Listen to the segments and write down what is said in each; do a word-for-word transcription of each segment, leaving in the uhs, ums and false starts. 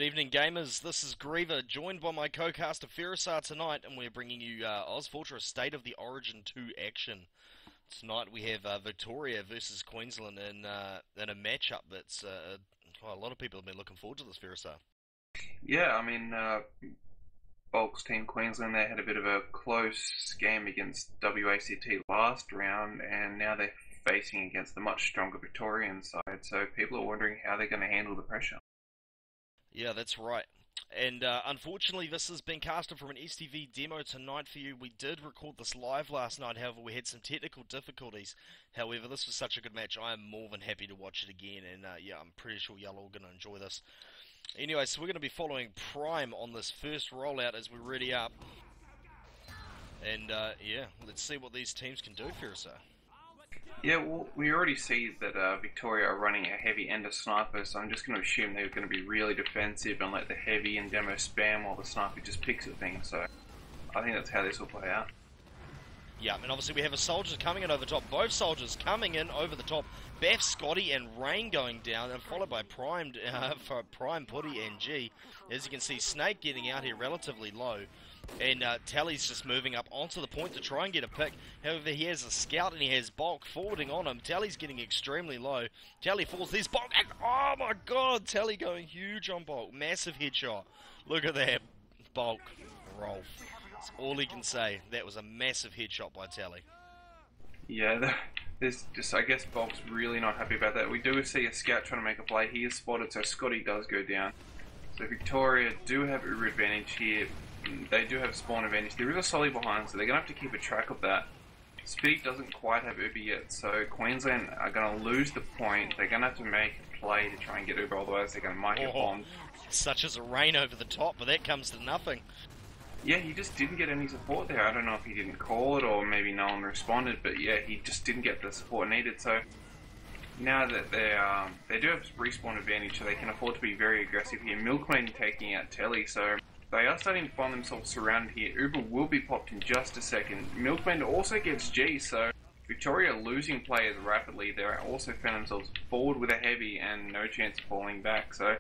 Good evening, gamers. This is Greaver, joined by my co-caster Feresar tonight, and we're bringing you uh, ozfortress State of the Origin two action. Tonight we have uh, Victoria versus Queensland in, uh, in a matchup that's uh, well, a lot of people have been looking forward to this, Feresar. Yeah, I mean, uh, Bulk's team Queensland, they had a bit of a close game against W A C T last round, and now they're facing against the much stronger Victorian side, so people are wondering how they're going to handle the pressure. Yeah, that's right. And uh, unfortunately, this has been casted from an S T V demo tonight for you. We did record this live last night, however, we had some technical difficulties. However, this was such a good match, I am more than happy to watch it again, and uh, yeah, I'm pretty sure y'all are all going to enjoy this. Anyway, so we're going to be following Prime on this first rollout as we ready up. And uh, yeah, let's see what these teams can do, Feresar. Yeah, well, we already see that uh, Victoria are running a heavy and a sniper, so I'm just going to assume they're going to be really defensive and let the heavy and demo spam while the sniper just picks at things, so I think that's how this will play out. Yeah, and obviously we have a soldier coming in over the top. Both soldiers coming in over the top. Beth, Scotty, and Raiin going down, and followed by Prime, uh, for Prime, Pudddy, and G. As you can see, Snake getting out here relatively low. And uh, Tele's just moving up onto the point to try and get a pick. However, he has a scout and he has Bulk forwarding on him. Tele's getting extremely low. Tele falls. There's Bulk. And, oh my god, Tele going huge on Bulk. Massive headshot. Look at that. Bulk. Rolf. That's all he can say. That was a massive headshot by Tele. Yeah, there's just, I guess Bulk's really not happy about that. We do see a scout trying to make a play. He is spotted, so Scotty does go down. So Victoria do have Uber advantage here. They do have spawn advantage. There is a Solly behind, so they're going to have to keep a track of that. Spitty doesn't quite have Uber yet, so Queensland are going to lose the point. They're going to have to make a play to try and get Uber, otherwise they're going to might get bombed. Such as a Raiin over the top, but that comes to nothing. Yeah, he just didn't get any support there. I don't know if he didn't call it or maybe no one responded, but yeah, he just didn't get the support needed. So now that they um, they do have respawn advantage, so they can afford to be very aggressive here. Milkmaiden taking out Tele, so they are starting to find themselves surrounded here. Uber will be popped in just a second. Milkmaiden also gets G, so Victoria losing players rapidly. They also found themselves forward with a heavy and no chance of falling back. So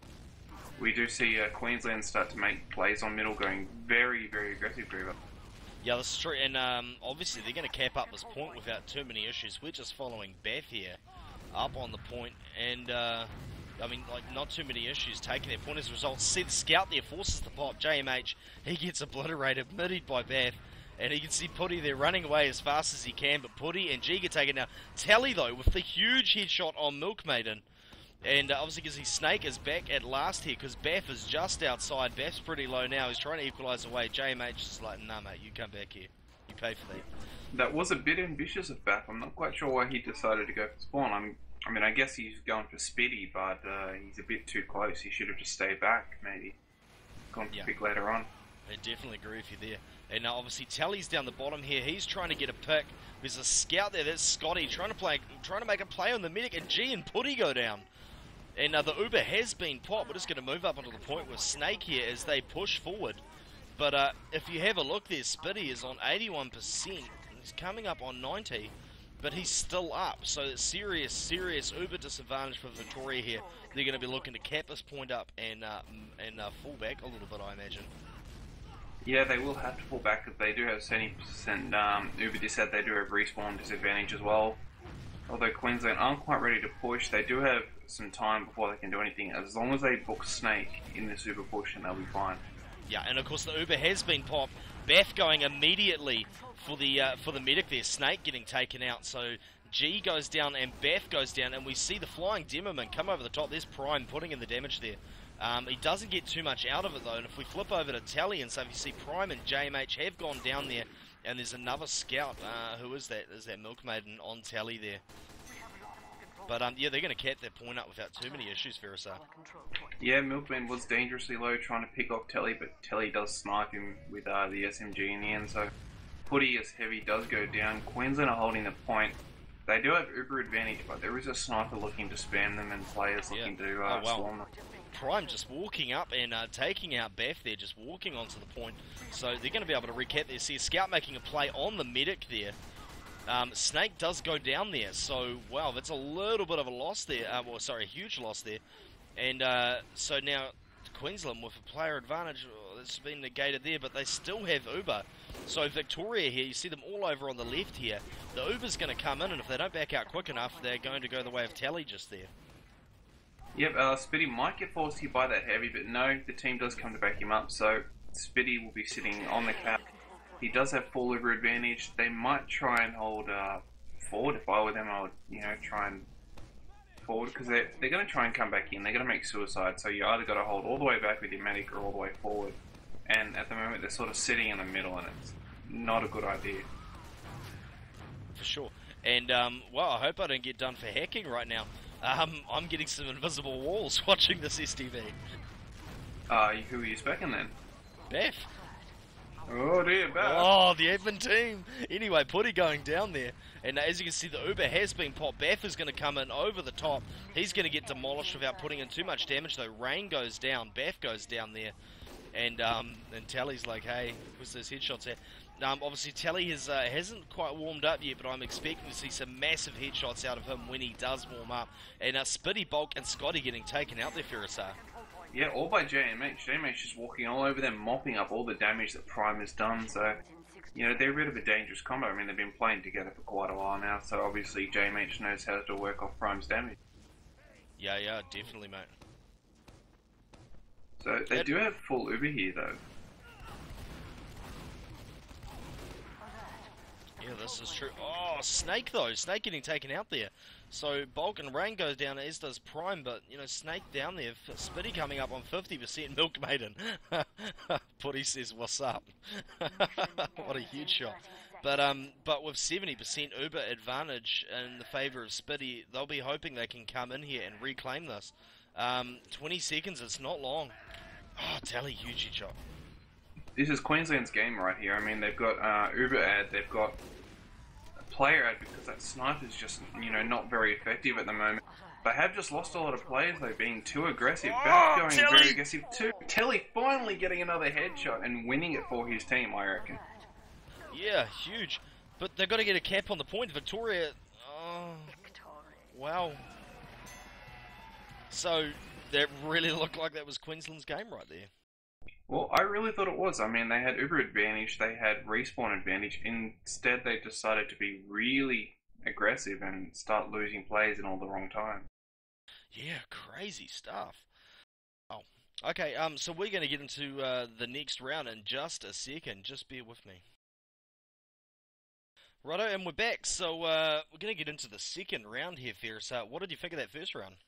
we do see uh, Queensland start to make plays on middle, going very, very aggressive, Greaver. Yeah, this is true, and um, obviously they're going to cap up this point without too many issues. We're just following Beth here, up on the point, and uh, I mean, like, not too many issues taking their point as a result. See the scout there, forces the pop. J M H, he gets obliterated, middied by Beth, and you can see Pudddy there running away as fast as he can, but Pudddy and G get taken now. Tele, though, with the huge headshot on Milkmaiden. And uh, obviously, because his Snake is back at last here, because Beth is just outside. Beth's pretty low now. He's trying to equalise away. J M H is like, nah, mate, you come back here. You pay for that. That was a bit ambitious of Beth. I'm not quite sure why he decided to go for spawn. I'm, I mean, I guess he's going for Spitty, but uh, he's a bit too close. He should have just stayed back, maybe. Gone for yeah. pick later on. I definitely agree with you there. And now, obviously, Tele's down the bottom here. He's trying to get a pick. There's a scout there. That's Scotty trying to play, trying to make a play on the medic, and G and Pudddy go down. And uh, the Uber has been popped. We're just going to move up onto the point with Snake here as they push forward. But uh, if you have a look there, Spitty is on eighty-one percent. He's coming up on ninety, but he's still up. So it's serious, serious Uber disadvantage for Victoria here. They're going to be looking to cap this point up and uh, and uh, fall back a little bit, I imagine. Yeah, they will have to fall back because they do have seventy percent um, Uber dis said they do have respawn disadvantage as well. Although Queensland aren't quite ready to push, they do have some time before they can do anything. As long as they book Snake in this Uber push, and they'll be fine. Yeah, and of course the Uber has been popped. Beth going immediately for the uh, for the medic there. Snake getting taken out. So G goes down and Beth goes down, and we see the flying demoman come over the top. There's Prime putting in the damage there. Um, he doesn't get too much out of it though, and if we flip over to Tele and so if you see Prime and J M H have gone down there, and there's another scout. Uh, who is that? Is that Milkmaiden on Tele there? But um, yeah, they're going to cap their point up without too many issues, Feresar. Yeah, Milkman was dangerously low trying to pick off Tele, but Tele does snipe him with uh, the S M G in the end, so Pudddy as heavy does go down. Queensland are holding the point. They do have Uber advantage, but there is a sniper looking to spam them and players looking yeah. to uh, oh, well. swarm them. Prime just walking up and uh, taking out Beth there, just walking onto the point. So they're going to be able to recap there. See a scout making a play on the medic there. Um, Snake does go down there, so wow, that's a little bit of a loss there. Uh, well, sorry, a huge loss there. And uh, so now Queensland with a player advantage oh, that's been negated there, but they still have Uber. So Victoria here, you see them all over on the left here. The Uber's going to come in, and if they don't back out quick enough, they're going to go the way of Tele just there. Yep, uh, Spitty might get forced here by that heavy, but no, the team does come to back him up, so Spitty will be sitting on the cap. He does have full Uber advantage. They might try and hold uh, forward. If I were them, I would, you know, try and forward, because they're, they're going to try and come back in. They're going to make suicide, so you either got to hold all the way back with your medic or all the way forward. And at the moment, they're sort of sitting in the middle, and it's not a good idea. For sure. And, um, well, I hope I don't get done for hacking right now. Um, I'm getting some invisible walls watching this S T V. Uh, who are you specking then? Beth. Oh dear, Beth. Oh, the admin team. Anyway, Pudddy going down there. And as you can see, the Uber has been popped. Beth is going to come in over the top. He's going to get demolished without putting in too much damage, though. Raiin goes down. Beth goes down there. And um, and Telly's like, hey, where's those headshots at? Um, obviously, Telly has, uh, hasn't quite warmed up yet, but I'm expecting to see some massive headshots out of him when he does warm up. And uh, Spitty, Bulk, and Scotty getting taken out there, Feresar. Yeah, all by J M H. J M H is walking all over them, mopping up all the damage that Prime has done. So, you know, they're a bit of a dangerous combo. I mean, they've been playing together for quite a while now, so obviously J M H knows how to work off Prime's damage. Yeah, yeah, definitely, mate. So, they that... do have full Uber here, though. Yeah, this is true. Oh, Snake, though. Snake getting taken out there. So, Bulk and Raiin goes down, as does Prime, but, you know, Snake down there. Spitty coming up on fifty percent milkmaiden. Pudddy says, what's up? What a huge shot. But um, but with seventy percent Uber advantage in the favour of Spitty, they'll be hoping they can come in here and reclaim this. Um, twenty seconds, it's not long. Oh, Tally, huge shot. This is Queensland's game right here. I mean, they've got uh, Uber ad, they've got a player ad, because that sniper's just, you know, not very effective at the moment. They have just lost a lot of players, though, being too aggressive. Oh, Back going Telly! very aggressive too. Telly finally getting another headshot and winning it for his team, I reckon. Yeah, huge. But they've got to get a cap on the point. Victoria, oh, wow. So, that really looked like that was Queensland's game right there. Well, I really thought it was. I mean, they had Uber advantage, they had respawn advantage. Instead, they decided to be really aggressive and start losing plays in all the wrong time. Yeah, crazy stuff. Oh, okay. Um, so we're going to get into uh, the next round in just a second. Just bear with me. Righto, and we're back. So uh, we're going to get into the second round here, Feresar. What did you think of that first round?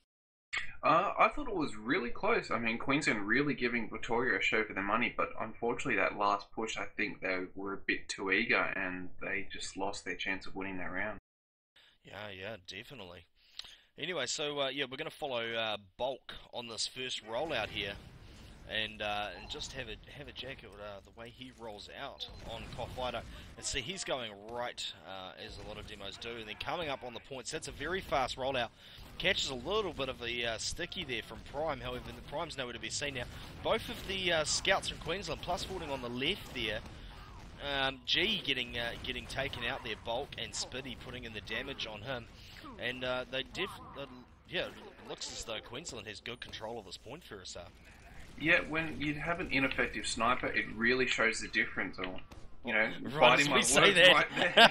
Uh, I thought it was really close. I mean, Queensland really giving Victoria a show for their money, but unfortunately that last push, I think they were a bit too eager and they just lost their chance of winning that round. Yeah, yeah, definitely. Anyway, so uh, yeah, we're going to follow uh, Bulk on this first rollout here, and uh, and just have a have a jacket uh, the way he rolls out on Cofffider. And see, he's going right uh, as a lot of demos do, and then coming up on the points. That's a very fast rollout. Catches a little bit of the uh, sticky there from Prime, however, the Prime's nowhere to be seen now. Both of the uh, scouts from Queensland, plus fourteen on the left there. Um, G getting uh, getting taken out there, Bulk and Spitty putting in the damage on him. And uh, they def uh, yeah, it looks as though Queensland has good control of this point, Feresar. Yeah, when you have an ineffective sniper, it really shows the difference. Or, you know, right, biting my words right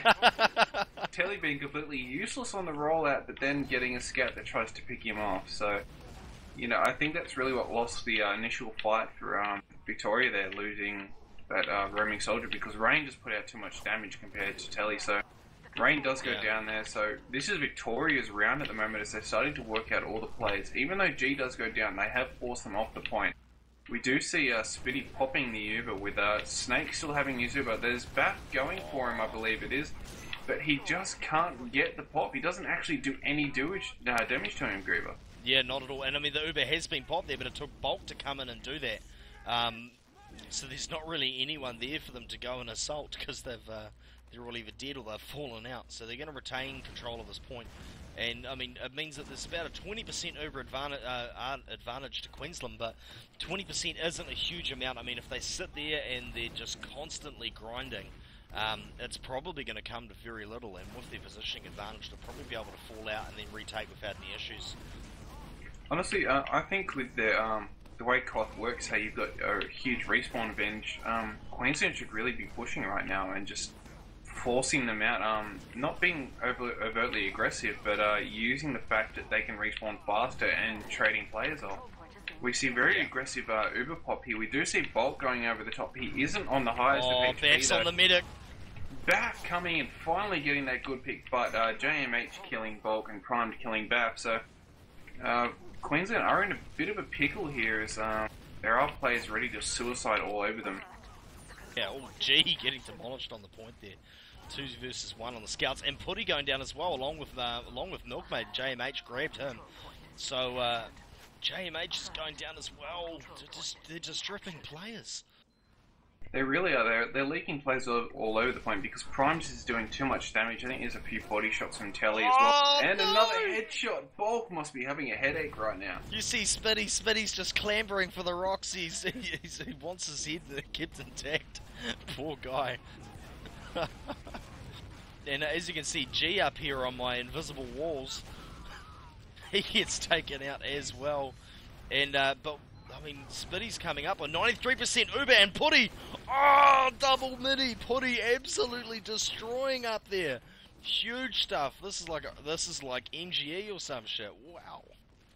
there. Telly being completely useless on the rollout, but then getting a scout that tries to pick him off. So, you know, I think that's really what lost the uh, initial fight for um, Victoria there, losing that uh, roaming soldier, because Raiin just put out too much damage compared to Telly. So, Raiin does go yeah. down there. So, this is Victoria's round at the moment as they're starting to work out all the plays. Even though G does go down, they have forced them off the point. We do see uh, Spitty popping the Uber with uh, Snake still having his Uber. There's Bat going for him, I believe it is. But he just can't get the pop. He doesn't actually do any damage, uh, damage to him, Greaver. Yeah, not at all. And I mean, the Uber has been popped there, but it took Bulk to come in and do that. Um, so there's not really anyone there for them to go and assault, because they've uh, they're all either dead or they've fallen out. So they're going to retain control of this point. And, I mean, it means that there's about a twenty percent over advantage, uh, advantage to Queensland, but twenty percent isn't a huge amount. I mean, if they sit there and they're just constantly grinding, um, it's probably going to come to very little, and with their positioning advantage, they'll probably be able to fall out and then retake without any issues. Honestly, uh, I think with their um, the way Koth works, how you've got a huge respawn advantage, um, Queensland should really be pushing right now and just forcing them out. Um, not being over, overtly aggressive, but uh, using the fact that they can respawn faster and trading players off. We see very yeah. aggressive uh, Uber pop here. We do see Bolt going over the top. He isn't on the highest oh, of H P. Beth's on the medic. Bath coming and finally getting that good pick, but uh, J M H killing Bulk and Primed killing Bath. So uh, Queensland are in a bit of a pickle here as um, there are players ready to suicide all over them. Yeah, oh gee, getting demolished on the point there. Two versus one on the scouts, and Puddy going down as well, along with uh, along with Milkmaiden. J M H grabbed him, so uh, J M H is going down as well. They're just, they're just stripping players. They really are. They're, they're leaking players all, all over the point because Primes is doing too much damage. I think there's a few body shots from Tele as well. Oh, and no! another headshot. Bulk must be having a headache right now. You see Spitty, Spitty's just clambering for the rocks. He's, he's, he wants his head kept intact. Poor guy. And as you can see, G up here on my invisible walls, he gets taken out as well. And uh, but I mean, Spitty's coming up on ninety-three percent Uber and Puddy. Oh, double midi. Puddy absolutely destroying up there. Huge stuff. This is like a, this is like M G E or some shit. Wow.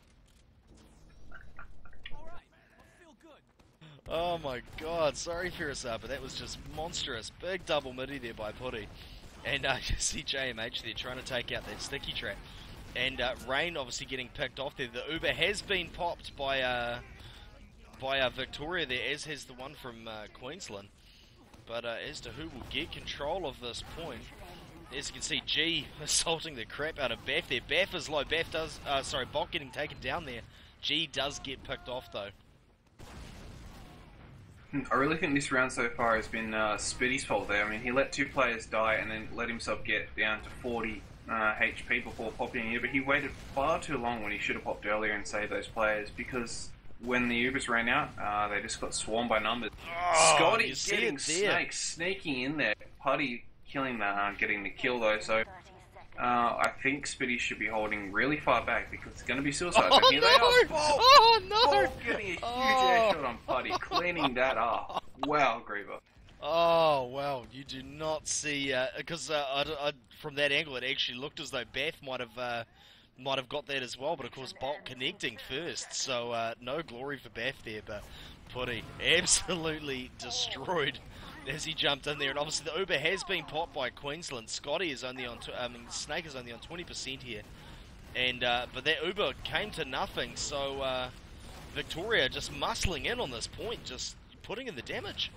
Oh my god, sorry Feresar, but that was just monstrous. Big double midi there by Puddy. And uh, you see J M H there trying to take out that sticky trap. And uh, raiin obviously getting picked off there. The Uber has been popped by uh, by uh, Victoria there, as has the one from uh, Queensland. But uh, as to who will get control of this point, as you can see, G assaulting the crap out of Bath there. Bath is low. Bath does, uh, sorry, Bot getting taken down there. G does get picked off though. I really think this round so far has been uh, Spitty's fault there. I mean, he let two players die and then let himself get down to forty uh, H P before popping here, but he waited far too long when he should have popped earlier and saved those players, because when the Ubers ran out, uh, they just got swarmed by numbers. Oh, Scotty getting snakes, sneaking in there. Puddy killing the, uh, getting the kill though, so uh, I think Spitty should be holding really far back because it's going to be suicide. Oh, so here no! they are. Bolt, Oh no! Bolt getting a huge Oh. air shot on Puddy, cleaning that up. Wow, Greaver. Oh, wow, you do not see, because uh, uh, I, I, from that angle it actually looked as though Beth might have uh, might have got that as well, but of course Bolt connecting first, so uh, no glory for Beth there, but Puddy absolutely destroyed as he jumped in there. And obviously the Uber has been popped by Queensland. Scotty is only on, I mean, Snake is only on twenty percent here, and uh, but that Uber came to nothing, so uh, Victoria just muscling in on this point, just putting in the damage.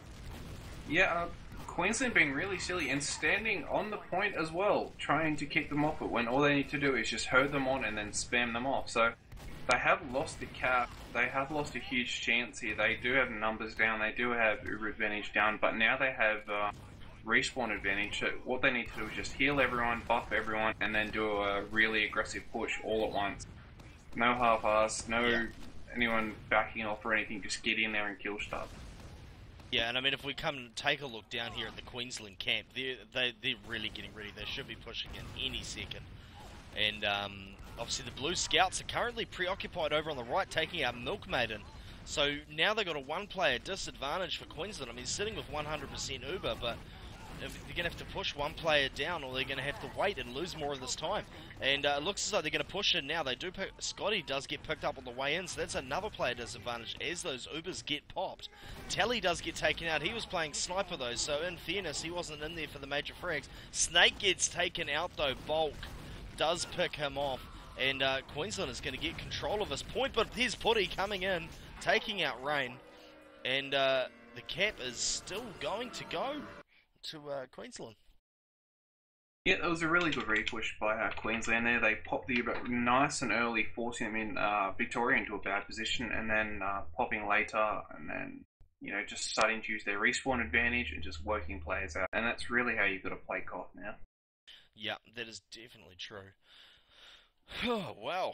Yeah, uh, Queensland being really silly and standing on the point as well, trying to kick them off, but when all they need to do is just herd them on and then spam them off. So they have lost the cap, they have lost a huge chance here. They do have numbers down, they do have Uber advantage down, but now they have uh, respawn advantage. So what they need to do is just heal everyone, buff everyone, and then do a really aggressive push all at once. No half-ass, no yeah. anyone backing off or anything, just get in there and kill stuff. Yeah, and I mean, if we come and take a look down here at the Queensland camp, they're, they, they're really getting ready. They should be pushing in any second. And um, obviously the Blue Scouts are currently preoccupied over on the right, taking out Milkmaiden. So now they've got a one-player disadvantage for Queensland. I mean, sitting with one hundred percent Uber, but if they're going to have to push one player down, or they're going to have to wait and lose more of this time. And uh, it looks as though they're going to push in now. They do pick, Scotty does get picked up on the way in, so that's another player disadvantage as those Ubers get popped. Tele does get taken out. He was playing sniper though, so in fairness, he wasn't in there for the major frags. Snake gets taken out though. Bulk does pick him off, and uh, Queensland is going to get control of this point. But here's Puddy coming in, taking out raiin, and uh, the cap is still going to go to uh, Queensland. Yeah, it was a really good repush by uh, Queensland there. They popped the Uber nice and early, forcing them in uh, Victoria into a bad position, and then uh, popping later, and then, you know, just starting to use their respawn advantage and just working players out. And that's really how you've got to play Koth now. Yeah, that is definitely true. Oh, wow.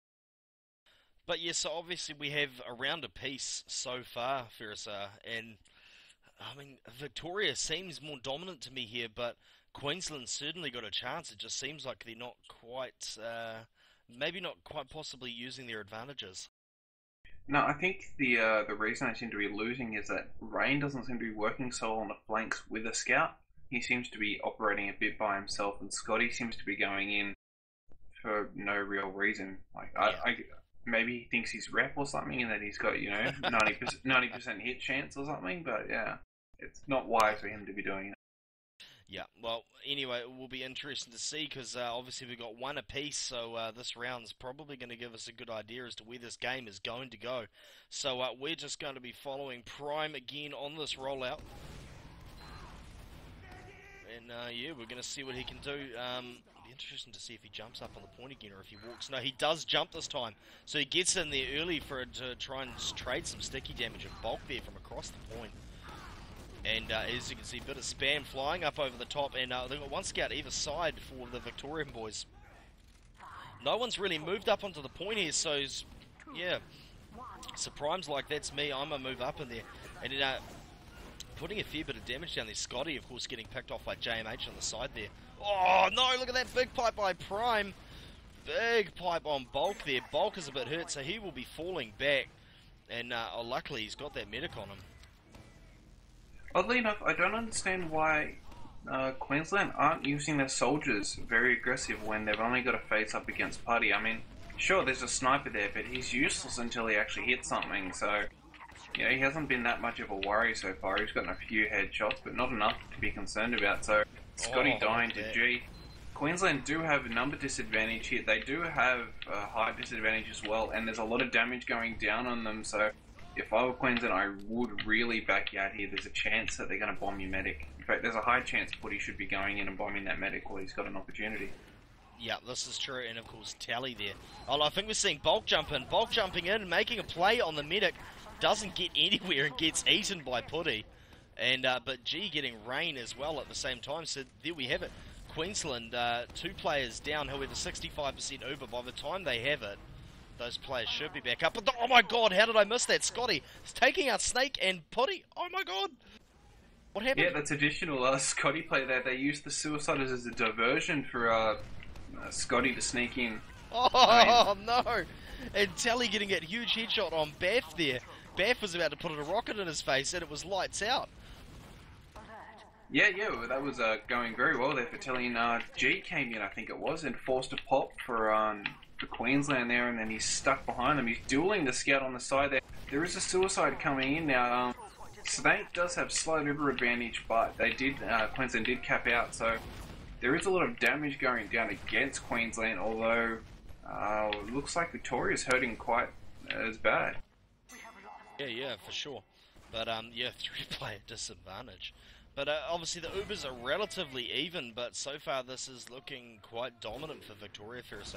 But yes, so obviously we have a round apiece so far, Feresar, and I mean, Victoria seems more dominant to me here, but Queensland certainly got a chance. It just seems like they're not quite, uh, maybe not quite possibly using their advantages. No, I think the uh, the reason I seem to be losing is that Raiin doesn't seem to be working so well on the flanks with a scout. He seems to be operating a bit by himself, and Scotty seems to be going in for no real reason. Like I, Yeah. I maybe he thinks he's rep or something, and that he's got you know ninety percent ninety percent hit chance or something. But yeah, it's not wise for him to be doing it. Yeah, well, anyway, it will be interesting to see because uh, obviously we've got one apiece, so uh, this round's probably going to give us a good idea as to where this game is going to go. So uh, we're just going to be following Prime again on this rollout. And uh, yeah, we're going to see what he can do. Um, it'll be interesting to see if he jumps up on the point again or if he walks. No, he does jump this time. So he gets in there early for it to try and trade some sticky damage and bulk there from across the point. And uh, as you can see, a bit of spam flying up over the top, and uh, they've got one scout either side for the Victorian boys. No one's really moved up onto the point here, so yeah. So Prime's like, that's me, I'm going to move up in there. And uh, putting a fair bit of damage down there. Scotty, of course, getting picked off by J M H on the side there. Oh, no, look at that big pipe by Prime. Big pipe on Bulk there. Bulk is a bit hurt, so he will be falling back. And uh, oh, luckily, he's got that medic on him. Oddly enough, I don't understand why uh, Queensland aren't using their soldiers very aggressive when they've only got a face up against Puddy. I mean, sure, there's a sniper there, but he's useless until he actually hits something, so you know, he hasn't been that much of a worry so far. He's gotten a few headshots, but not enough to be concerned about, so Scotty Oh, dying yeah. to G. Queensland do have a number disadvantage here. They do have a height disadvantage as well, and there's a lot of damage going down on them, so if I were Queensland, I would really back you out here. There's a chance that they're going to bomb your medic. In fact, there's a high chance Puddy should be going in and bombing that medic while he's got an opportunity. Yeah, this is true, and of course, Tele there. Oh, I think we're seeing Bulk jump in. Bulk jumping in, making a play on the medic. Doesn't get anywhere and gets eaten by Puddy. And, uh, but G getting Raiin as well at the same time, so there we have it. Queensland, uh, two players down, however, sixty-five percent Uber. By the time they have it, those players should be back up. But the, oh my god, how did I miss that? Scotty is taking out Snake and Puddy. Oh my god. What happened? Yeah, that's additional uh, Scotty play there. They used the suiciders as a diversion for uh, uh, Scotty to sneak in. Oh I mean, no. And Tele getting that huge headshot on Baff there. Baff was about to put a rocket in his face and it was lights out. yeah, yeah, well, that was uh, going very well there for Telly. And uh, G came in, I think it was, and forced a pop for um, for Queensland there, and then he's stuck behind them. He's dueling the scout on the side there. There is a suicide coming in now. Um, Snake does have slight Uber advantage, but they did uh, Queensland did cap out, so there is a lot of damage going down against Queensland, although uh, it looks like Victoria's hurting quite as bad. Yeah, yeah, for sure. But, um, yeah, three-player disadvantage. But uh, obviously the Ubers are relatively even, but so far this is looking quite dominant for Victoria Feresar.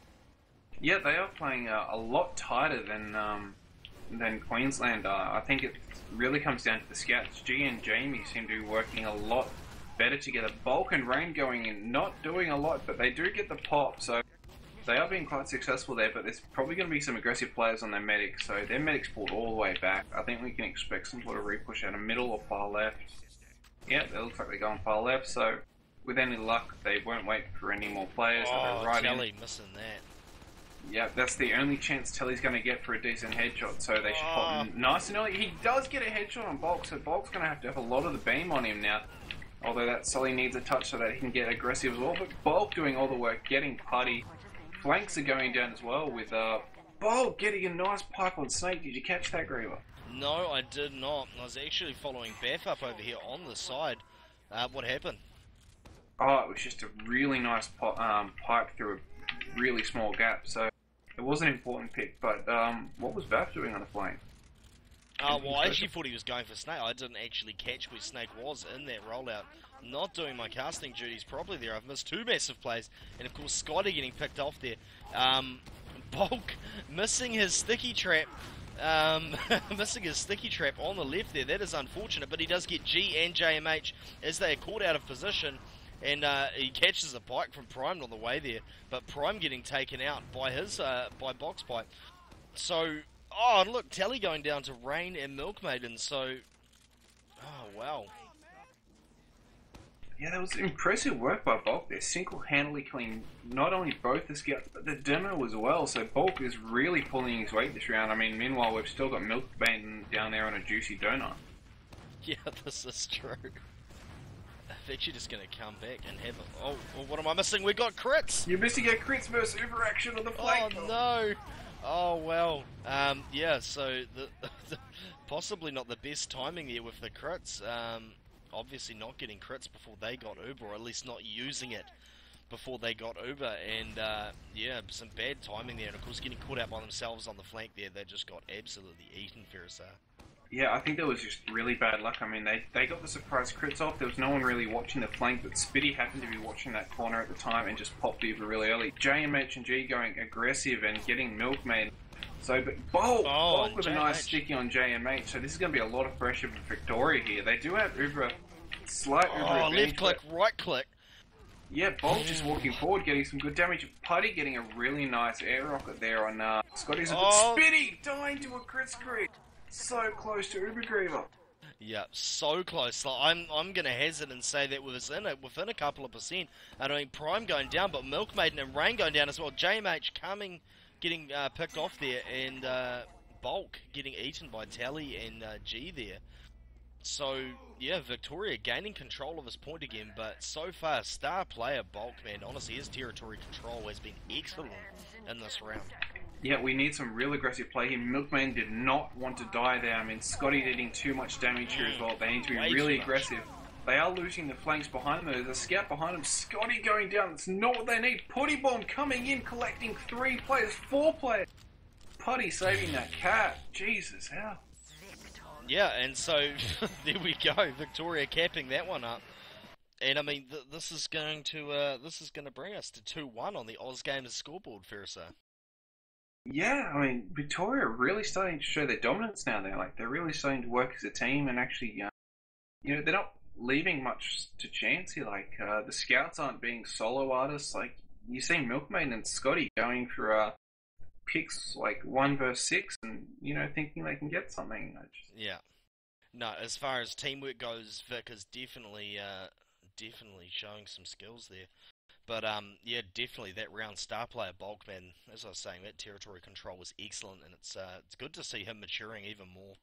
Yeah, they are playing uh, a lot tighter than um, than Queensland are. I think it really comes down to the scouts. G and Jamie seem to be working a lot better together. Bulk and Raiin going in, not doing a lot, but they do get the pop, so they are being quite successful there, but there's probably going to be some aggressive players on their medics, so their medics pulled all the way back. I think we can expect some sort of repush out of middle or far left. Yeah, it looks like they're going far left, so with any luck, they won't wait for any more players. So Oh, they're right Telly in. missing that. Yeah, that's the only chance Telly's going to get for a decent headshot, so they should pop Oh. him nice and early. He does get a headshot on Bulk, so Bulk's going to have to have a lot of the beam on him now. Although that Sully needs a touch so that he can get aggressive as well, but Bulk doing all the work, getting Puddy. Flanks are going down as well with uh, Bulk getting a nice pipe on Snake. Did you catch that, Greaver? No, I did not. I was actually following Baff up over here on the side. Uh, what happened? Oh, it was just a really nice po um, pipe through a really small gap, so it was an important pick, but um, what was Baff doing on the flank? Uh, well, I actually thought he was going for Snake. I didn't actually catch where Snake was in that rollout. Not doing my casting duties properly there. I've missed two massive plays, and of course Scotty getting picked off there. Um, Bulk missing his sticky trap. Um, missing his sticky trap on the left there. That is unfortunate, but he does get G and J M H as they are caught out of position. And uh, he catches a bike from Prime on the way there, but Prime getting taken out by his uh, by Box Pipe. So, oh and look, Telly going down to Raiin and Milkmaiden. So, oh wow. Yeah, that was impressive work by Bulk there, single-handedly killing not only both the scouts, but the demo as well. So Bulk is really pulling his weight this round. I mean, meanwhile, we've still got milkmaiden down there on a juicy donut. Yeah, this is true. I'm actually just going to come back and have a... Oh, well, what am I missing? We got crits! You're missing a crits versus Uber action on the flank. Oh, no! Oh, well. Um, yeah, so the, the, possibly not the best timing there with the crits. Um... Obviously not getting crits before they got Uber, or at least not using it before they got Uber, and uh, yeah, some bad timing there, and of course getting caught out by themselves on the flank there, they just got absolutely eaten, Feresar. Yeah, I think that was just really bad luck. I mean, they, they got the surprise crits off, there was no one really watching the flank, but Spitty happened to be watching that corner at the time and just popped Uber really early. J M H and G going aggressive and getting milkmaiden. So, but Bulk, oh, Bulk with a nice sticky on J M H, so this is going to be a lot of pressure for Victoria here. They do have Uber, slight Uber Oh, advantage, left click, right click. Yeah, Bulk just walking forward, getting some good damage. Puddy getting a really nice air rocket there on uh, Scotty's. Oh. Spitty dying to a crit screen. So close to Uber Greaver. Yeah, so close. Like, I'm I'm gonna hazard and say that within a, within a couple of percent. I mean, Prime going down, but Milkmaiden and Raiin going down as well. J M H coming, getting uh, picked off there, and uh, Bulk getting eaten by tele and uh, G there. So yeah, Victoria gaining control of his point again, but so far star player Bulk, man, honestly his territory control has been excellent in this round. Yeah, we need some real aggressive play here. Milkmaiden did not want to die there. I mean, Scotty getting too much damage here as well. They need to be Way really aggressive. They are losing the flanks behind them. There's a scout behind them. Scotty going down. That's not what they need. Pudddy bomb coming in, collecting three players, four players. Pudddy saving that cat. Jesus, how? Yeah, and so there we go. Victoria capping that one up. And I mean, th this is going to uh, this is going to bring us to two one on the Oz Gamers scoreboard, Feresar. Yeah, I mean, Victoria really starting to show their dominance now. They're like they're really starting to work as a team, and actually, uh, you know, they're not leaving much to chance here. Like uh, the scouts aren't being solo artists. Like you see, Milkmaiden and Scotty going for uh, picks like one versus six, and you know, thinking they can get something. I just... Yeah, no. As far as teamwork goes, Vic is definitely uh, definitely showing some skills there. But, um, yeah, definitely that round star player Bulk, man, as I was saying, that territory control was excellent, and it's uh, it's good to see him maturing even more.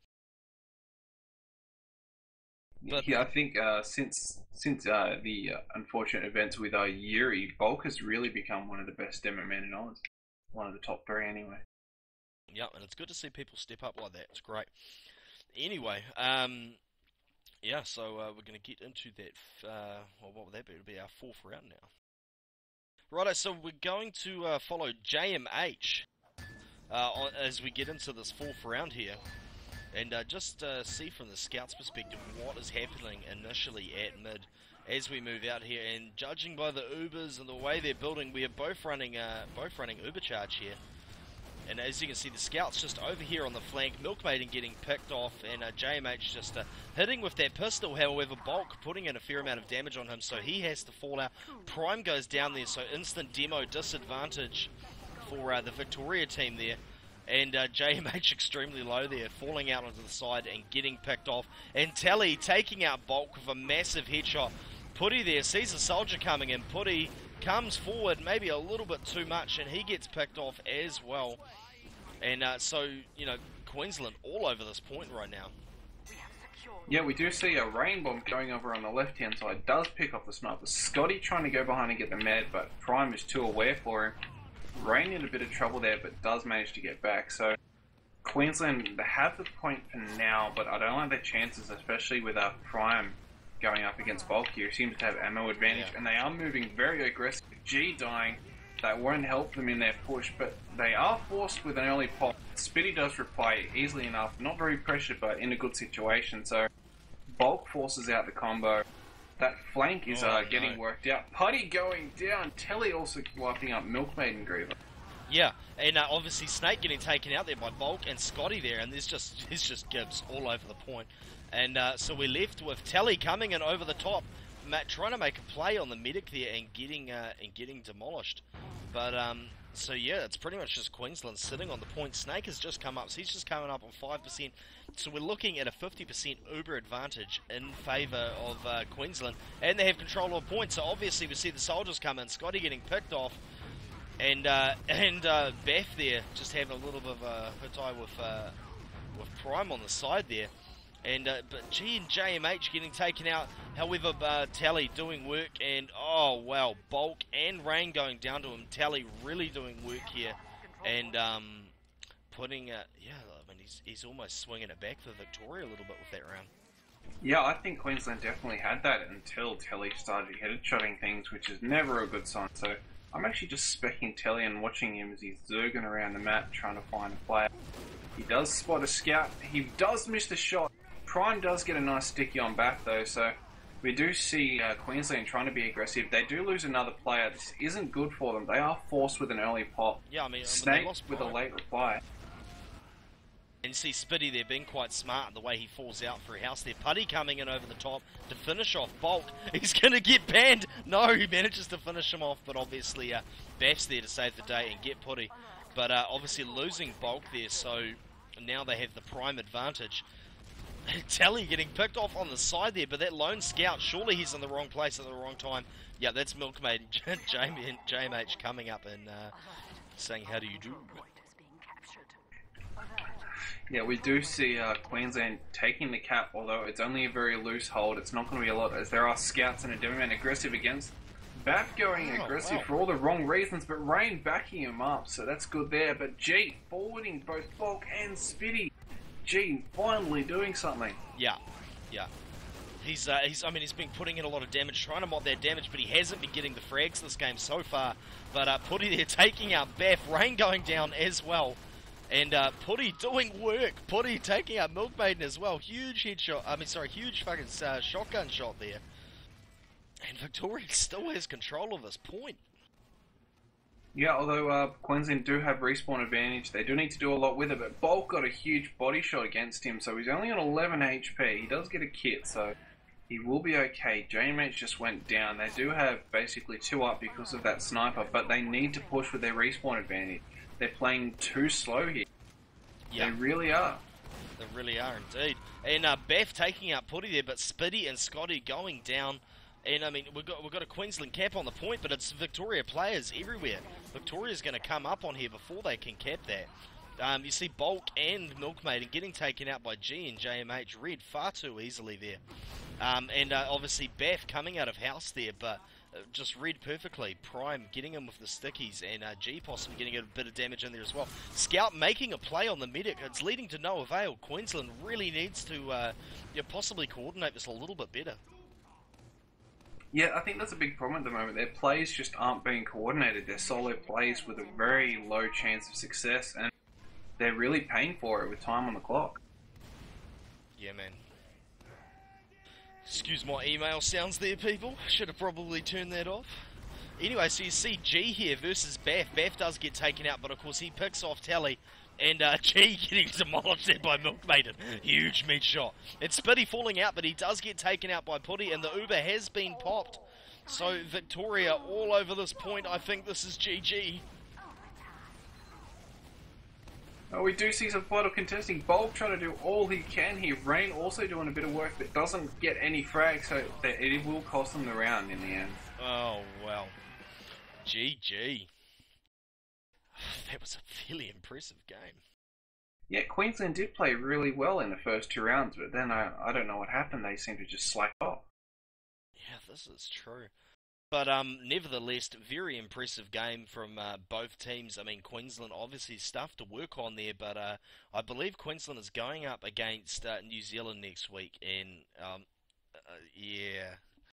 But, yeah, I think uh, since since uh, the uh, unfortunate events with uh, Yuri, Bulk has really become one of the best demo men in Oz. One of the top three, anyway. Yeah, and it's good to see people step up like that. It's great. Anyway, um, yeah, so uh, we're going to get into that, uh, well, what would that be? It'll be our fourth round now. Righto, so we're going to uh, follow J M H uh, on, as we get into this fourth round here, and uh, just uh, see from the scouts' perspective what is happening initially at mid as we move out here. And judging by the Ubers and the way they're building, we are both running uh, both running Uber charge here. And as you can see, the scouts just over here on the flank, Milkmaiden getting picked off, and uh, J M H just uh, hitting with that pistol. However, Bulk putting in a fair amount of damage on him, so he has to fall out. Prime goes down there, so instant demo disadvantage for uh, the Victoria team there. And uh, J M H extremely low there, falling out onto the side and getting picked off. And Tele taking out Bulk with a massive headshot. Pudddy there sees a soldier coming in. Pudddy comes forward maybe a little bit too much, and he gets picked off as well. And uh, so, you know, Queensland all over this point right now. Yeah, we do see a rain bomb going over on the left-hand side. Does pick off the sniper. Scotty trying to go behind and get the med, but Prime is too aware for him. Rain in a bit of trouble there, but does manage to get back. So, Queensland, they have the point for now, but I don't like their chances, especially with uh, Prime going up against Bulk here. He seems to have ammo advantage, Yeah. and they are moving very aggressive. G dying. That won't help them in their push, but they are forced with an early pop. Spitty does reply easily enough, not very pressured, but in a good situation. So Bulk forces out the combo. That flank is Oh, uh, no. getting worked out. Pudddy going down. Tele also wiping up Milkmaiden Greaver. Yeah, and uh, obviously Snake getting taken out there by Bulk and Scotty there, and there's just there's just Gibbs all over the point. And uh, so we're left with Tele coming in over the top, Matt trying to make a play on the medic there and getting uh, and getting demolished. But um, So yeah, it's pretty much just Queensland sitting on the point. Snake has just come up, so he's just coming up on five percent. So we're looking at a fifty percent Uber advantage in favour of uh, Queensland, and they have control of points. So obviously we see the soldiers come in, Scotty getting picked off, and uh, and uh, Beth there just having a little bit of a hit eye with uh, with Prime on the side there. And uh, but G and J M H getting taken out. However, uh, Tele doing work, and oh wow, Bulk and raiin going down to him. Tele really doing work here, and um, putting uh, yeah, I mean he's he's almost swinging it back for Victoria a little bit with that round. Yeah, I think Queensland definitely had that until Tele started head-shotting things, which is never a good sign. So I'm actually just specking Tele and watching him as he's zerging around the map trying to find a player. He does spot a scout. He does miss the shot. Prime does get a nice sticky on back though, so we do see uh, Queensland trying to be aggressive. They do lose another player. This isn't good for them. They are forced with an early pop. Yeah, I mean, Snake lost with a late reply. And see Spitty there being quite smart in the way he falls out for a house there. Puddy coming in over the top to finish off Bulk. He's going to get banned. No, he manages to finish him off, but obviously uh, Baff's there to save the day and get Puddy. But uh, obviously losing Bulk there, so now they have the prime advantage. Tele getting picked off on the side there, but that lone scout, surely he's in the wrong place at the wrong time. Yeah, that's milkmaiden J M H coming up and uh, saying, how do you do? Yeah, we do see uh, Queensland taking the cap, although it's only a very loose hold. It's not going to be a lot, as there are scouts and a Devilman aggressive against. Baff going oh, aggressive wow. for all the wrong reasons, but raiin backing him up, so that's good there. But G forwarding both Bulk and Spitty. G finally doing something. Yeah, yeah. He's, uh, he's, I mean, he's been putting in a lot of damage, trying to mod that damage, but he hasn't been getting the frags this game so far. But uh, Puddy there taking out Baff, raiin going down as well. And uh, Puddy doing work. Puddy taking out milkmaiden as well. Huge headshot. I mean, sorry, huge fucking uh, shotgun shot there. And Victoria still has control of this point. Yeah, although uh, Queensland do have respawn advantage, they do need to do a lot with it. But Bulk got a huge body shot against him, so he's only on eleven H P. He does get a kit, so he will be okay. J M H just went down. They do have basically two up because of that sniper, but they need to push with their respawn advantage. They're playing too slow here. Yeah. They really are. They really are indeed. And uh, Baff taking out Puddy there, but Spitty and Scotty going down. And I mean, we've got we've got a Queensland cap on the point, but it's Victoria players everywhere. Victoria's going to come up on here before they can cap that. Um, you see Bulk and milkmaiden getting taken out by G and J M H Red far too easily there. Um, and uh, obviously Baff coming out of house there, but uh, just read perfectly. Prime getting him with the stickies, and uh, G possibly getting a bit of damage in there as well. Scout making a play on the medic. It's leading to no avail. Queensland really needs to uh, yeah, possibly coordinate this a little bit better. Yeah, I think that's a big problem at the moment. Their plays just aren't being coordinated. They're solo plays with a very low chance of success, and they're really paying for it with time on the clock. Yeah, man. Excuse my email sounds there, people. Should have probably turned that off. Anyway, so you see G here versus Baff. Baff does get taken out, but of course he picks off Tele. And uh, G getting demolished there by milkmaiden. Huge meat shot. It's Spitty falling out, but he does get taken out by Puddy, and the Uber has been popped. So Victoria all over this point. I think this is G G. Oh, we do see some vital contesting. Bulk trying to do all he can here. raiin also doing a bit of work, but doesn't get any frags, so that it will cost them the round in the end. Oh, well. G G. That was a fairly impressive game. Yeah, Queensland did play really well in the first two rounds, but then I, I don't know what happened. They seemed to just slack off. Yeah, this is true. But um, nevertheless, very impressive game from uh, both teams. I mean, Queensland obviously stuff to work on there, but uh, I believe Queensland is going up against uh, New Zealand next week, and um, uh, yeah,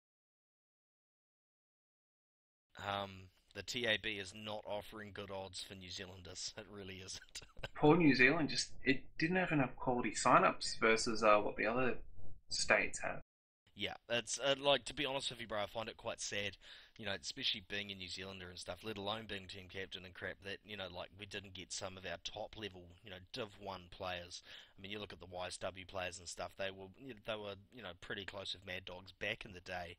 um, the T A B is not offering good odds for New Zealanders. It really isn't. Poor New Zealand just it didn't have enough quality sign-ups versus uh, what the other states have. Yeah, it's uh, like, to be honest with you, bro, I find it quite sad, you know, especially being a New Zealander and stuff, let alone being team captain and crap, that, you know, like, we didn't get some of our top level, you know, Div one players. I mean, you look at the Y S W players and stuff, they were, they were, you know, pretty close with Mad Dogs back in the day,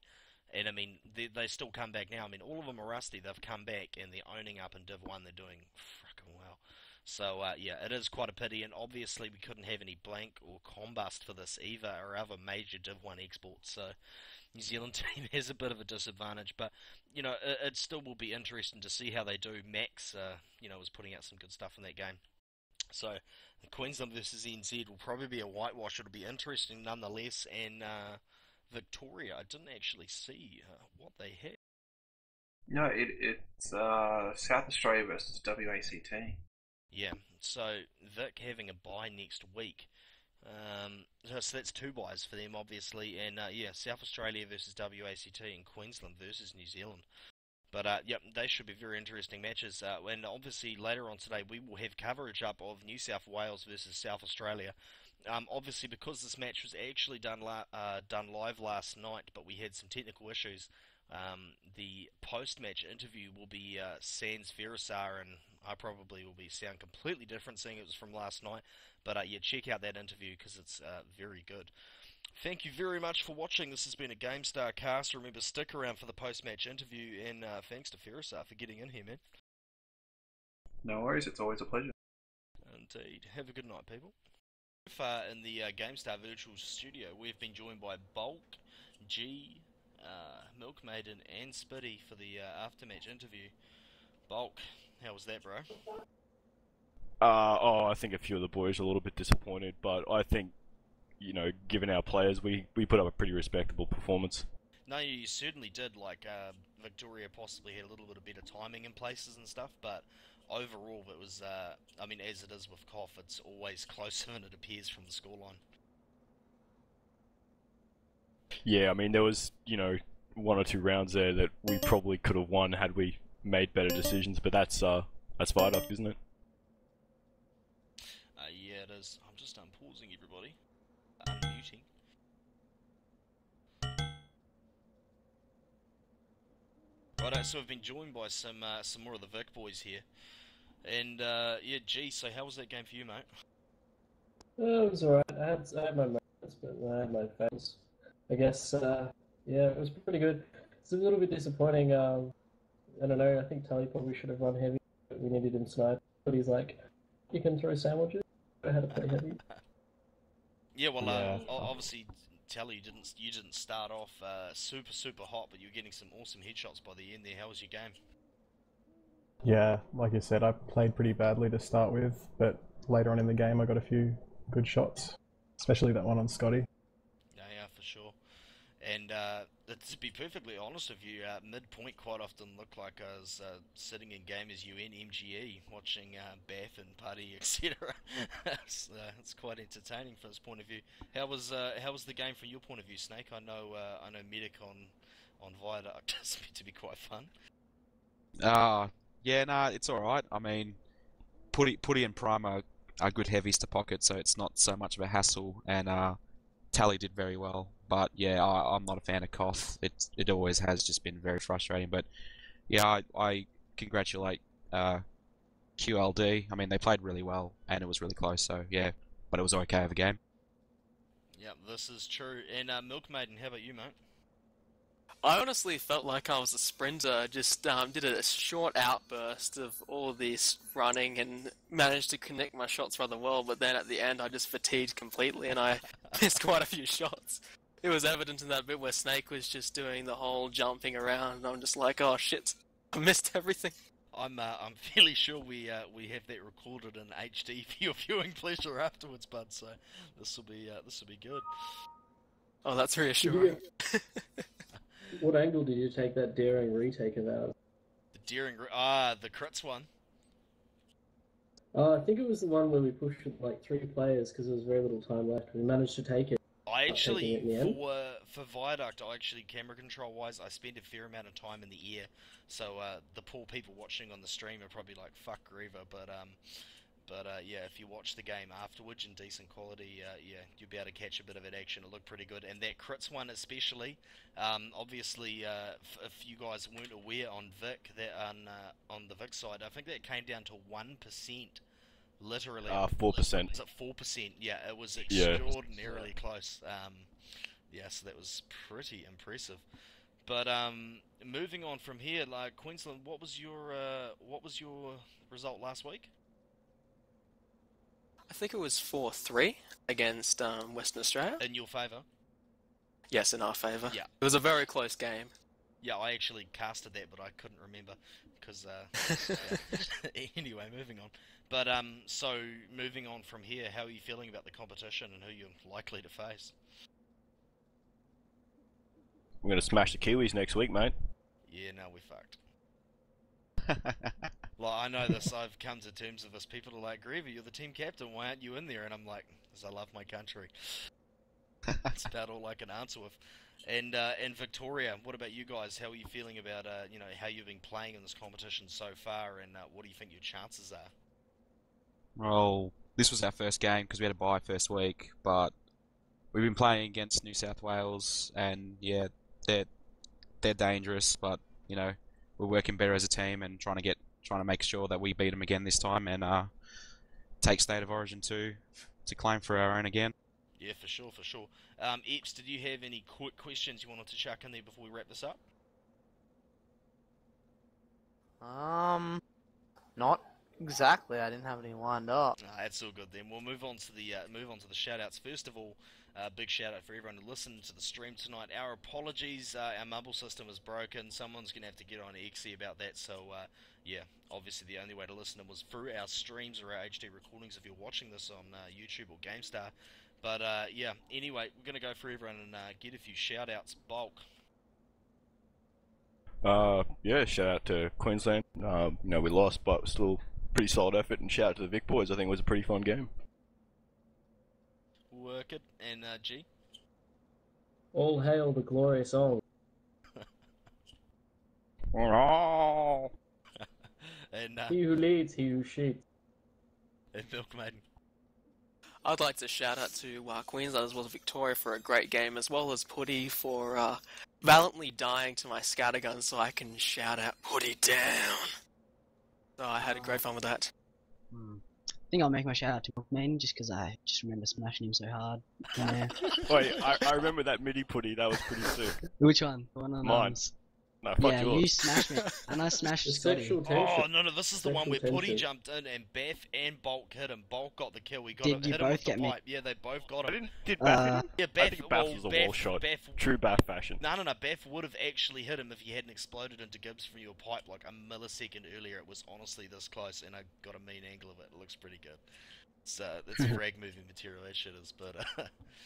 And I mean, they, they still come back now. I mean, all of them are rusty. They've come back and they're owning up in Div one. They're doing fucking well. So, uh, yeah, it is quite a pity. And obviously, we couldn't have any blank or combust for this either, or other major Div one exports. So, New Zealand team has a bit of a disadvantage. But, you know, it, it still will be interesting to see how they do. Max, uh, you know, was putting out some good stuff in that game. So, Queensland versus N Z will probably be a whitewash. It'll be interesting nonetheless. And, uh, Victoria, I didn't actually see uh, what they had. No, it, it's uh, South Australia versus W A C T. Yeah, so Vic having a bye next week. Um, so that's two byes for them, obviously. And, uh, yeah, South Australia versus W A C T and Queensland versus New Zealand. But, uh, yep, they should be very interesting matches. Uh, and obviously, later on today, we will have coverage up of New South Wales versus South Australia. Um, obviously, because this match was actually done la uh, done live last night, but we had some technical issues, um, the post-match interview will be uh, sans Feresar, and I probably will be sound completely different seeing it was from last night. But, uh, yeah, check out that interview because it's uh, very good. Thank you very much for watching. This has been a GameStar cast. Remember, stick around for the post-match interview, and uh, thanks to Feresar for getting in here, man. No worries, it's always a pleasure. Indeed. Have a good night, people. So far in the uh, GameStar virtual studio, we've been joined by Bulk, G, uh, milkmaiden, and Spitty for the uh, aftermatch interview. Bulk, how was that, bro? Uh, oh, I think a few of the boys are a little bit disappointed, but I think, you know, given our players, we, we put up a pretty respectable performance. No, you certainly did. Like, uh, Victoria possibly had a little bit of better timing in places and stuff, but overall it was, uh, I mean, as it is with C O F, it's always closer than it appears from the scoreline. Yeah, I mean, there was, you know, one or two rounds there that we probably could have won had we made better decisions, but that's, uh, that's Viaduct, isn't it? Uh, yeah, it is. I'm just unpausing everybody. Unmuting. Righto, so we've been joined by some uh, some more of the Vic boys here. And, uh, yeah, gee, so how was that game for you, mate? Uh, it was alright. I had, I had my moments, but I had my fails. I guess, uh, yeah, it was pretty good. It's a little bit disappointing. Um, I don't know, I think Tele probably should have run heavy, but we needed him snipe. But he's like, you can throw sandwiches. I had to play heavy. Yeah, well, Yeah. Uh, obviously, Tele, you didn't you didn't start off uh, super super hot, but you were getting some awesome headshots by the end there. How was your game? Yeah, like you said, I played pretty badly to start with, but later on in the game I got a few good shots, especially that one on Scotty. Yeah, yeah, for sure. And uh, to be perfectly honest with you, uh, midpoint quite often looked like I was uh, sitting in game as U N M G E, watching uh, Bath and Puddy, et cetera. it's, uh, it's quite entertaining from this point of view. How was uh, how was the game from your point of view, Snake? I know uh, I know Medic on on Viaduct is meant to be quite fun. Uh, yeah, nah, it's alright. I mean, Putty, Putty and Prime are, are good heavies to pocket, so it's not so much of a hassle, and uh, Tally did very well. But yeah, I, I'm not a fan of C O F. It, it always has just been very frustrating. But yeah, I, I congratulate uh, Q L D. I mean, they played really well, and it was really close, so yeah, but it was okay of a game. Yeah, this is true. And uh, milkmaiden, how about you, mate? I honestly felt like I was a sprinter. Just um, did a short outburst of all this running and managed to connect my shots rather well, but then at the end I just fatigued completely and I missed quite a few shots. It was evident in that bit where Snake was just doing the whole jumping around, and I'm just like, oh shit, I missed everything. I'm uh, I'm fairly sure we uh, we have that recorded in H D for your viewing pleasure afterwards, bud. So this will be uh, this will be good. Oh, that's reassuring. What angle did you take that daring retake of ours? The daring ah the crits one. Uh, I think it was the one where we pushed like three players because there was very little time left. We managed to take it. I actually, it in the end. for for Viaduct, I actually, camera control wise, I spend a fair amount of time in the air, so uh, the poor people watching on the stream are probably like, fuck Greaver, but um, but uh, yeah, if you watch the game afterwards in decent quality, uh, yeah, you'll be able to catch a bit of it action. It looked pretty good, and that crits one especially, um, obviously, uh, f if you guys weren't aware on Vic, that on, uh, on the Vic side, I think that came down to one percent. Literally, Uh, four percent. Was it four percent? Yeah, it was Yeah. extraordinarily close. Um, yeah, so that was pretty impressive. But um, moving on from here, like Queensland, what was your uh, what was your result last week? I think it was four three against um, Western Australia. In your favour? Yes, in our favour. Yeah. It was a very close game. Yeah, I actually casted that, but I couldn't remember because. Uh, yeah. Anyway, moving on. But um, so moving on from here, how are you feeling about the competition and who you're likely to face? We're gonna smash the Kiwis next week, mate. Yeah, no, we're fucked. Like, I know this, I've come to terms with this. People are like, Greaver, you're the team captain, why aren't you in there? And I'm like, because I love my country. That's about all I can answer with. And uh, and Victoria, what about you guys? How are you feeling about uh, you know, how you've been playing in this competition so far, and uh, what do you think your chances are? Well, this was our first game because we had a bye first week, but we've been playing against New South Wales, and yeah, they're they're dangerous, but you know, we're working better as a team and trying to get trying to make sure that we beat them again this time and uh, take State of Origin two to claim for our own again. Yeah, for sure, for sure. Um, Eps, did you have any quick questions you wanted to chuck in there before we wrap this up? Um, not exactly. I didn't have any lined up. Ah, that's all good then. We'll move on to the uh, move on to the shout-outs. First of all, uh, big shout-out for everyone who listened to the stream tonight. Our apologies, uh, our mumble system is broken. Someone's going to have to get on X E about that, so uh, yeah, obviously the only way to listen was through our streams or our H D recordings if you're watching this on uh, YouTube or GameStar. But uh, yeah, anyway, we're going to go through everyone and uh, get a few shout-outs. Bulk. Uh, yeah, shout out to Queensland. Um, you know, we lost, but still pretty solid effort, and shout out to the Vic boys. I think it was a pretty fun game. Work it. And uh, G? All hail the glorious old. Oh. and, uh, He who leads, he who cheats. and milkmaiden. I'd like to shout out to uh, Queensland as well as Victoria for a great game, as well as Puddy for uh, valiantly dying to my scattergun so I can shout out Puddy down. So I had a great fun with that. Hmm. I think I'll make my shout out to milkmaiden just because I just remember smashing him so hard. Yeah. Wait, I, I remember that midi putty. That was pretty sick. Which one? The one on Mine. arms? No, fuck Yeah, yours. you smashed me, and I smashed The Scotty. sexual tension. Oh, no, no, this is the one where Sexual Puddy tension. jumped in and Beth and Bulk hit him. Bulk got the kill. We got Did him, you hit him with both get the me? pipe. Yeah, they both got I him. didn't. Did Bath hit Uh, him? Yeah, I Beth, think Bath well, was a Beth, wall shot. Beth, True Bath fashion. No, no, no. Beth would have actually hit him if he hadn't exploded into Gibbs from your pipe like a millisecond earlier. It was honestly this close, and I got a mean angle of it. It looks pretty good. It's, uh, it's frag movie material, that shit is, but... Uh,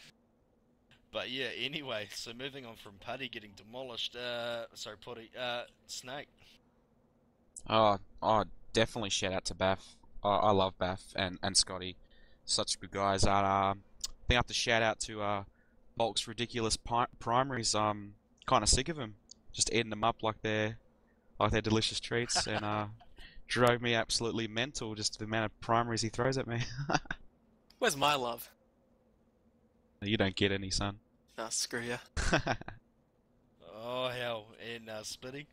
but yeah, anyway, so moving on from Putty getting demolished, uh, sorry, Putty, uh, Snake. Oh, oh, definitely shout out to Bath. Oh, I love Bath and, and Scotty. Such good guys. Uh, I think I have to shout out to uh, Bulk's ridiculous pi primaries. Um, kind of sick of them. Just eating them up like they're like they're delicious treats, and uh, drove me absolutely mental. Just the amount of primaries he throws at me. Where's my love? You don't get any, son. Nah, screw ya. Oh, hell, and uh, Spitty.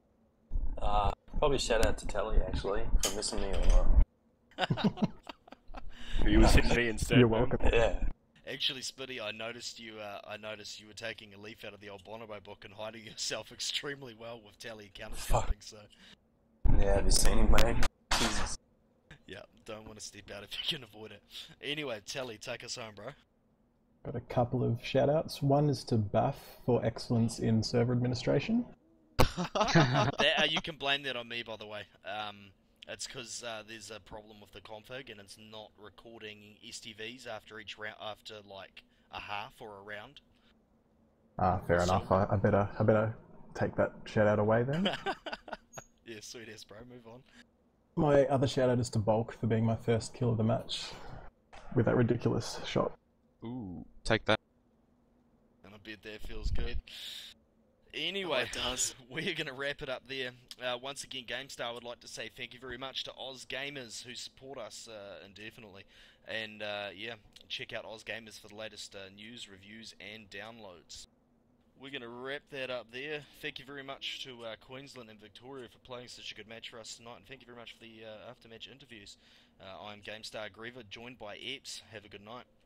Uh, probably shout out to Tele actually for missing me a lot. He was hitting me instead. You're man. welcome. Yeah. Actually, Spitty, I noticed you. Uh, I noticed you were taking a leaf out of the old Bonobo book and hiding yourself extremely well with Tele counter-stepping. So, Yeah, have you seen him, mate? Jesus. yeah, don't want to step out if you can avoid it. Anyway, Tele, take us home, bro. Got a couple of shout outs. One is to Bath for excellence in server administration. that, uh, you can blame that on me, by the way. Um, it's because uh, there's a problem with the config and it's not recording S T Vs after each round, after like a half or a round. Ah, fair So- enough. I, I better I better take that shout out away then. Yeah, sweet ass, bro. Move on. My other shout out is to Bulk for being my first kill of the match with that ridiculous shot. Ooh, take that. And I bet that feels good. Anyway, Oh, it does. we're going to wrap it up there. Uh, once again, GameStar would like to say thank you very much to Oz Gamers who support us uh, indefinitely. And uh, yeah, check out Oz Gamers for the latest uh, news, reviews, and downloads. We're going to wrap that up there. Thank you very much to uh, Queensland and Victoria for playing such a good match for us tonight. And thank you very much for the uh, after-match interviews. Uh, I'm GameStar Greaver, joined by Eps. Have a good night.